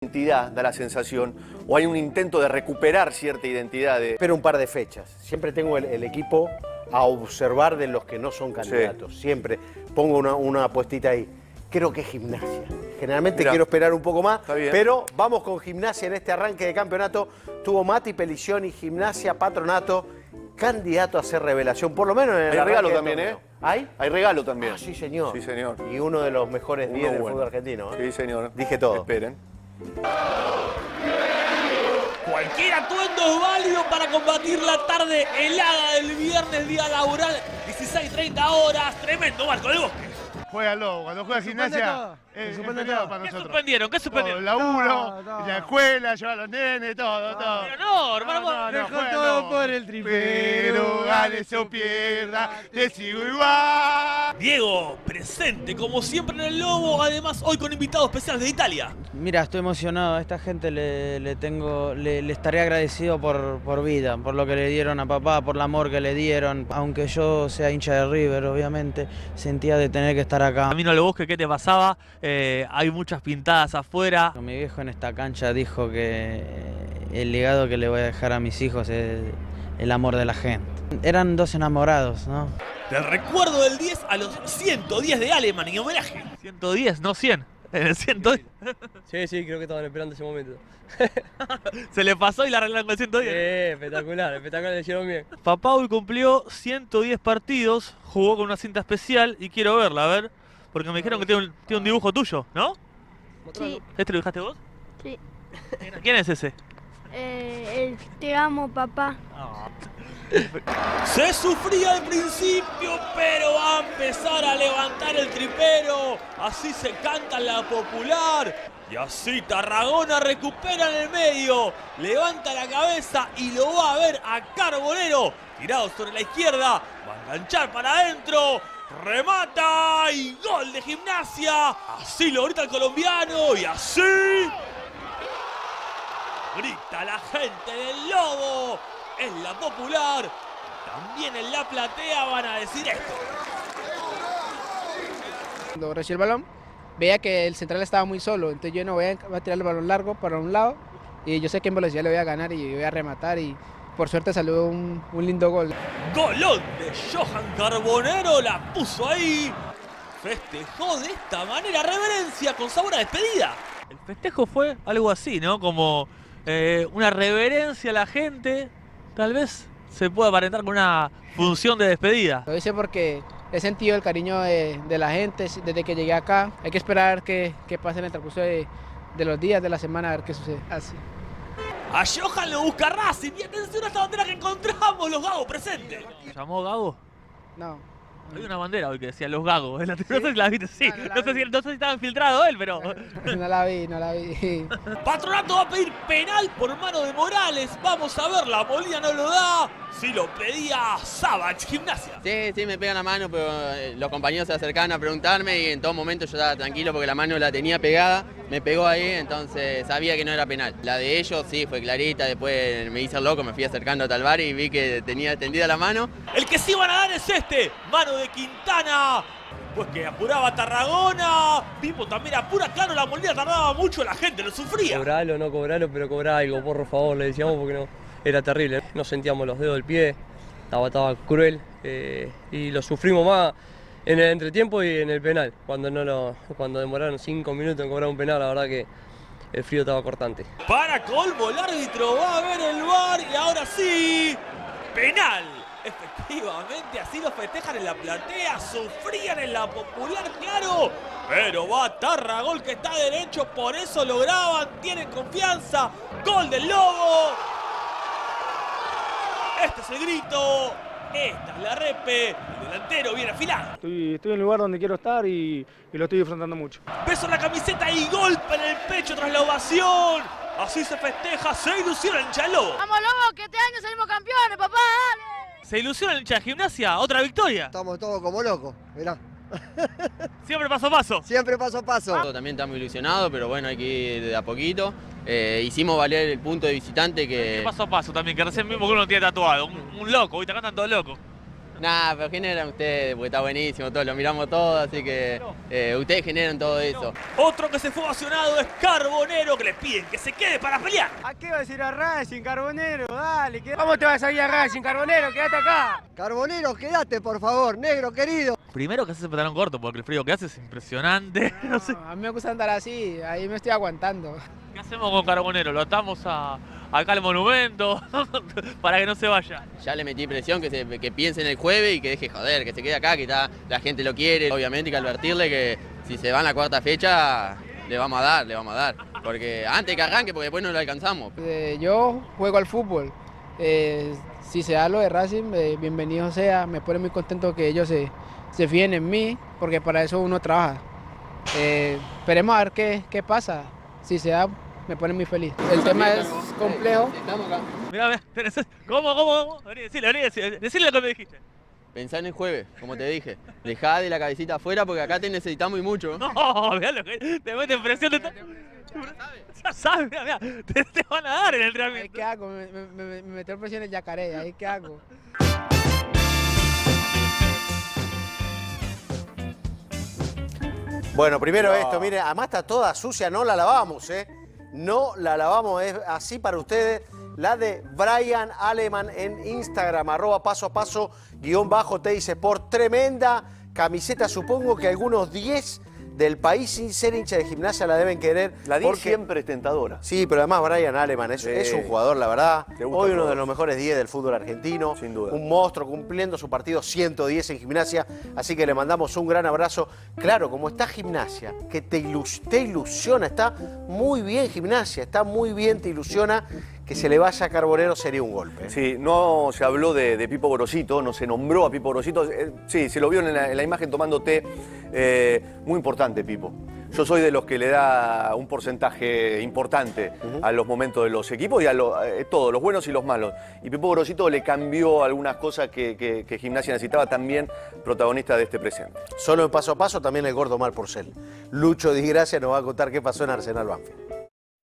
Identidad, da la sensación, o hay un intento de recuperar cierta identidad. Espero un par de fechas. Siempre tengo el equipo a observar de los que no son candidatos. Sí. Siempre pongo una apuestita ahí. Creo que es Gimnasia. Generalmente quiero esperar un poco más, pero vamos con Gimnasia en este arranque de campeonato. Tuvo Mati Pelicioni, Gimnasia, Patronato, candidato a ser revelación, por lo menos en el Hay regalo también, ¿eh? ¿Hay? Hay regalo también. Ah, sí, señor. Sí, señor. Y uno de los mejores 10 del fútbol argentino, ¿eh? Sí, señor. Dije todo. Esperen. Cualquier atuendo es válido para combatir la tarde helada del viernes, día laboral, 16:30 horas. Tremendo Marco del Bosque. Juega Lobo, cuando juega Gimnasia es feriado para nosotros. ¿Qué suspendieron? ¿Qué suspendieron? Todo, laburo, la escuela, llevar a los nenes, todo. Pero no, hermano. Dejó todo por el tripero, gane o pierda, te sigo igual. Diego, presente como siempre en el Lobo, además hoy con invitados especiales de Italia. Mira, estoy emocionado, a esta gente le estaré agradecido por vida, por lo que le dieron a papá, por el amor que le dieron. Aunque yo sea hincha de River, obviamente, sentía de tener que estar acá. Camino al Bosque, ¿qué te pasaba? Hay muchas pintadas afuera. Mi viejo en esta cancha dijo que el legado que le voy a dejar a mis hijos es el amor de la gente. Eran dos enamorados, ¿no? Del recuerdo del 10 a los 110 de Aleman en homenaje. 110, no 100. En el 110. Sí, creo que estaban esperando ese momento. Se le pasó y la arreglaron con el 110. Espectacular, le hicieron bien. Papá hoy cumplió 110 partidos, jugó con una cinta especial y quiero verla, a ver. Porque me dijeron que tiene un dibujo tuyo, ¿no? Sí. ¿Este lo dibujaste vos? Sí. ¿Quién es ese? El Te amo, papá. Se sufría al principio, pero va a empezar a levantar el tripero. Así se canta la popular. Y así Tarragona recupera en el medio. Levanta la cabeza y lo va a ver a Carbonero. Tirado sobre la izquierda. Va a enganchar para adentro. Remata y gol de Gimnasia. Así lo grita el colombiano y así grita la gente del Lobo. En la popular, también en la platea van a decir esto. Cuando recibió el balón, veía que el central estaba muy solo, entonces yo no voy a tirar el balón largo para un lado y yo sé que en velocidad le voy a ganar y voy a rematar y por suerte salió un lindo gol. Golón de Johan Carbonero, la puso ahí. Festejó de esta manera, reverencia con sabor a despedida. El festejo fue algo así, ¿no? Como una reverencia a la gente. Tal vez se pueda aparentar con una función de despedida. Lo hice porque he sentido el cariño de la gente desde que llegué acá. Hay que esperar que pase en el transcurso de los días, de la semana, a ver qué sucede. Así. A Johan lo busca Racing y atención a esta bandera que encontramos, los Gagos presentes. ¿Se llamó Gago? No. Hay una bandera hoy que decía los Gagos. No sé si la viste, sí. No sé si estaba infiltrado él, pero... No la vi. Patronato va a pedir penal por mano de Morales. Vamos a ver, la Molina no lo da. Si lo pedía Savage, Gimnasia. Sí, me pegan la mano, pero los compañeros se acercaban a preguntarme y en todo momento yo estaba tranquilo porque la mano la tenía pegada. Me pegó ahí, entonces sabía que no era penal. La de ellos sí fue clarita, después me hice el loco, me fui acercando a Talvar y vi que tenía tendida la mano. El que sí van a dar es este, mano de Quintana. Pues que apuraba Tarragona, Pipo también apura, claro, la Molina tardaba mucho, la gente lo sufría. Cobralo, no cobralo, pero cobra algo, por favor, le decíamos porque no, era terrible. No sentíamos los dedos del pie, estaba cruel y lo sufrimos más en el entretiempo y en el penal. Cuando demoraron 5 minutos en cobrar un penal, la verdad que el frío estaba cortante. Para colmo, el árbitro va a ver el VAR y ahora sí, penal. Efectivamente, así lo festejan en la platea, sufrían en la popular, claro. Pero va Tarragol que está derecho, por eso lo graban, tienen confianza. Gol del Lobo. Este es el grito, esta es la repe, el delantero viene afilado. Estoy en el lugar donde quiero estar y lo estoy disfrutando mucho. Beso en la camiseta y golpe en el pecho tras la ovación. Así se festeja, se ilusiona el hincha del Lobo. Vamos, Lobo, que este año salimos campeones, papá, dale. ¿Se ilusiona el hincha de Gimnasia? ¿Otra victoria? Estamos todos como locos, mirá. Siempre paso a paso. Siempre paso a paso. También estamos ilusionados, pero bueno, hay que ir de a poquito. Hicimos valer el punto de visitante que... Paso a paso también, que recién mismo que uno tiene tatuado. Un loco, ¿viste? Acá están todos locos. Nah, pero generan ustedes, porque está buenísimo, todo, lo miramos todo, así que ustedes generan todo eso. Otro que se fue ovacionado es Carbonero, que le piden que se quede para pelear. ¿A qué vas a ir a Racing, Carbonero? Dale, ¿cómo te vas a ir a Racing, Carbonero? Quédate acá. Carbonero, quédate, por favor, negro querido. Primero que haces el pantalón corto, porque el frío que hace es impresionante. No sé. A mí me gusta andar así, ahí me estoy aguantando. ¿Qué hacemos con Carbonero? ¿Lo atamos acá al monumento para que no se vaya? Ya le metí presión, que piense en el jueves y que deje joder, que se quede acá, que la gente lo quiere. Obviamente hay que advertirle que si se va en la cuarta fecha, le vamos a dar. Porque antes que arranque, porque después no lo alcanzamos. Yo juego al fútbol. Si se da lo de Racing, bienvenido sea. Me pone muy contento que ellos se fíen en mí, porque para eso uno trabaja. Esperemos a ver qué pasa. Si se da, me pone muy feliz. El tema es complejo. Estamos acá. Mirá, ¿cómo? Decirle lo que me dijiste. Pensá en el jueves, como te dije. Dejá de la cabecita afuera porque acá te necesitamos y mucho. No, mirá lo que te mete presión. Ya sabes, mirá, te van a dar en el entrenamiento. ¿Qué hago? Me metió presión el yacaré, ¿ahí qué hago? Bueno, primero esto, mire, además está toda sucia, no la lavamos, ¿eh? No la lavamos, es así para ustedes. La de Brian Aleman en Instagram, @paso a paso _TIC Sport. Tremenda camiseta, supongo que algunos 10 del país sin ser hincha de Gimnasia la deben querer. La 10 siempre es tentadora. Sí, pero además Brian Aleman es un jugador, la verdad. Hoy uno de los mejores 10 del fútbol argentino. Sin duda. Un monstruo cumpliendo su partido 110 en Gimnasia. Así que le mandamos un gran abrazo. Claro, como está Gimnasia, que te ilusiona, está muy bien Gimnasia, está muy bien, te ilusiona. Que se le vaya a Carbonero sería un golpe. Sí, no se habló de Pipo Gorosito, no se nombró a Pipo Gorosito. Sí, se lo vio en la imagen tomando té. Muy importante, Pipo. Yo soy de los que le da un porcentaje importante a los momentos de los equipos y a todos, los buenos y los malos. Y Pipo Gorosito le cambió algunas cosas que Gimnasia necesitaba, también protagonista de este presente. Solo en paso a paso también el gordo Mar Porcel. Lucho Di Gracia nos va a contar qué pasó en Arsenal Banfield.